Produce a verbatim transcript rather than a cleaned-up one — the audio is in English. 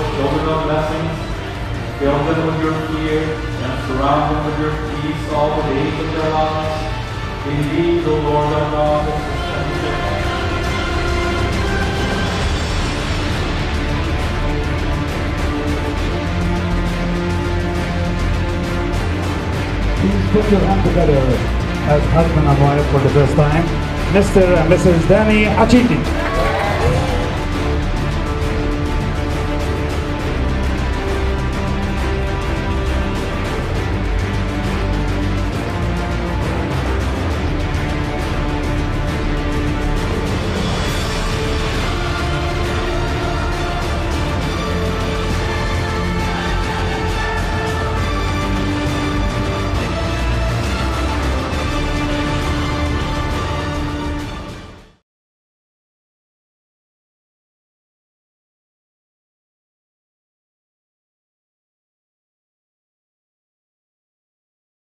children of blessings. Fill them with your fear and surround them with your peace all the days of their lives. Indeed, O Lord our God, is sufficient. Please put your hand together as husband and wife for the first time, Mister and Missus Danny Achiti.